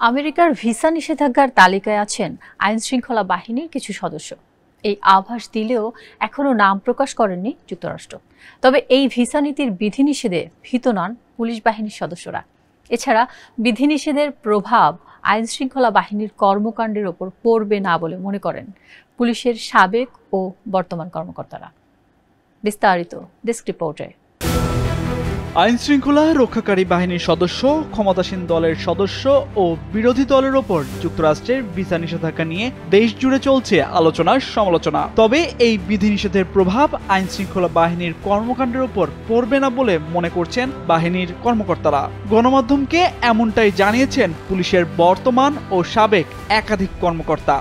আমেরিকার ভিসা নিষেধাজ্ঞার তালিকায় আছেন আইনশৃঙ্খলা বাহিনীর কিছু সদস্য। এই আভাস দিলেও এখনো নাম প্রকাশ করেননি যুক্তরাষ্ট্র। তবে এই ভিসা নীতির বিধিনিষেধে ভীত নন পুলিশ বাহিনীর সদস্যরা। এছাড়া বিধিনিষেধের প্রভাব আইনশৃঙ্খলা বাহিনীর কর্মকাণ্ডের ওপর পড়বে না বলে মনে করেন পুলিশের সাবেক ও বর্তমান কর্মকর্তারা। বিস্তারিত ডেস্ক রিপোর্টে। আইনশৃঙ্খলা রক্ষাকারী বাহিনীর সদস্য, ক্ষমতাসীন দলের সদস্য ও বিরোধী দলের ওপর যুক্তরাষ্ট্রের ভিসা নিষেধাজ্ঞা নিয়ে দেশ জুড়ে চলছে আলোচনা সমালোচনা। তবে এই বিধিনিষেধের প্রভাব আইনশৃঙ্খলা বাহিনীর কর্মকাণ্ডের ওপর পড়বে না বলে মনে করছেন বাহিনীর কর্মকর্তারা। গণমাধ্যমকে এমনটাই জানিয়েছেন পুলিশের বর্তমান ও সাবেক একাধিক কর্মকর্তা।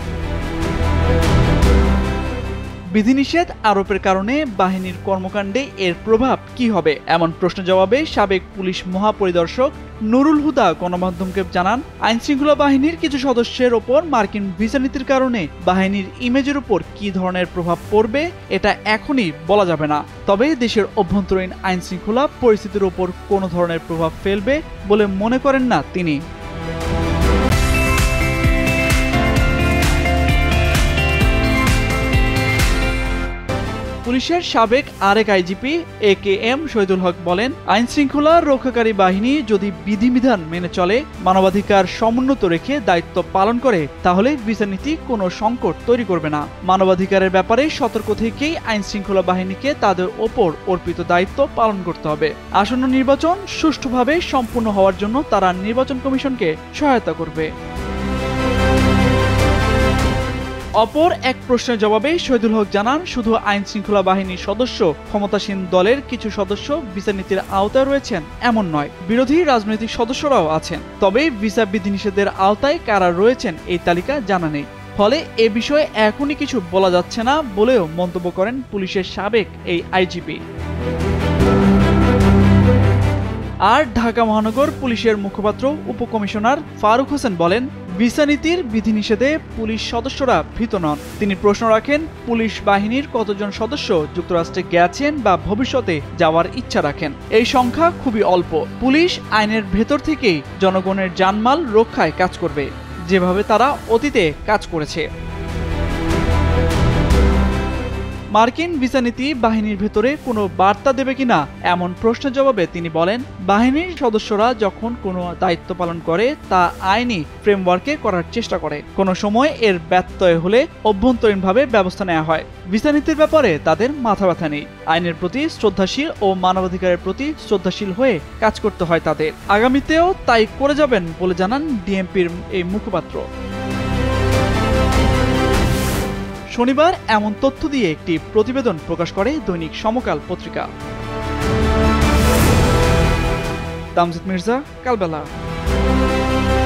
বিধিনিষেধ আরোপের কারণে বাহিনীর কর্মকাণ্ডে এর প্রভাব কি হবে, এমন প্রশ্ন জবাবে সাবেক পুলিশ মহাপরিদর্শক নুরুল হুদা গণমাধ্যমকে জানান, আইনশৃঙ্খলা বাহিনীর কিছু সদস্যের ওপর মার্কিন ভিসা নীতির কারণে বাহিনীর ইমেজের উপর কি ধরনের প্রভাব পড়বে এটা এখনই বলা যাবে না। তবে দেশের অভ্যন্তরীণ আইনশৃঙ্খলা পরিস্থিতির উপর কোনো ধরনের প্রভাব ফেলবে বলে মনে করেন না তিনি। পুলিশের সাবেক আরেক আইজিপি AKM শহীদুল হক বলেন, আইনশৃঙ্খলা রক্ষাকারী বাহিনী যদি বিধিবিধান মেনে চলে, মানবাধিকার সমুন্নত রেখে দায়িত্ব পালন করে, তাহলে ভিসা নীতি কোনো সংকট তৈরি করবে না। মানবাধিকারের ব্যাপারে সতর্ক থেকেই আইনশৃঙ্খলা বাহিনীকে তাদের ওপর অর্পিত দায়িত্ব পালন করতে হবে। আসন্ন নির্বাচন সুষ্ঠুভাবে সম্পূর্ণ হওয়ার জন্য তারা নির্বাচন কমিশনকে সহায়তা করবে। অপর এক প্রশ্নের জবাবে শহীদুল হক জানান, শুধু আইনশৃঙ্খলা বাহিনীর সদস্য, ক্ষমতাসীন দলের কিছু সদস্য ভিসা নীতির আওতায় রয়েছেন এমন নয়, বিরোধী রাজনৈতিক সদস্যরাও আছেন। তবে ভিসা বিধিনিষেধের আওতায় কারা রয়েছেন এই তালিকা জানা নেই। ফলে এ বিষয়ে এখনই কিছু বলা যাচ্ছে না বলেও মন্তব্য করেন পুলিশের সাবেক এই আইজিপি। আর ঢাকা মহানগর পুলিশের মুখপাত্র উপকমিশনার ফারুক হোসেন বলেন, ভিসা নীতির বিধিনিষেধে পুলিশ সদস্যরা ভীত নন। তিনি প্রশ্ন রাখেন, পুলিশ বাহিনীর কতজন সদস্য যুক্তরাষ্ট্রে গেছেন বা ভবিষ্যতে যাওয়ার ইচ্ছা রাখেন। এই সংখ্যা খুবই অল্প। পুলিশ আইনের ভেতর থেকেই জনগণের জানমাল রক্ষায় কাজ করবে, যেভাবে তারা অতীতে কাজ করেছে। মার্কিন ভিসা নীতি বাহিনীর ভেতরে কোনো বার্তা দেবে কিনা এমন প্রশ্নের জবাবে তিনি বলেন, বাহিনীর সদস্যরা যখন কোনো দায়িত্ব পালন করে তা আইনি ফ্রেমওয়ার্কে করার চেষ্টা করে। কোনো সময় এর ব্যত্যয় হলে অভ্যন্তরীণভাবে ব্যবস্থা নেওয়া হয়। ভিসা নীতির ব্যাপারে তাদের মাথা ব্যথা নেই। আইনের প্রতি শ্রদ্ধাশীল ও মানবাধিকারের প্রতি শ্রদ্ধাশীল হয়ে কাজ করতে হয় তাদের। আগামীতেও তাই করে যাবেন বলে জানান ডিএমপির এই মুখপাত্র। শনিবার এমন তথ্য দিয়ে একটি প্রতিবেদন প্রকাশ করে দৈনিক সমকাল পত্রিকা। তামজিদ মির্জা, কালবেলা।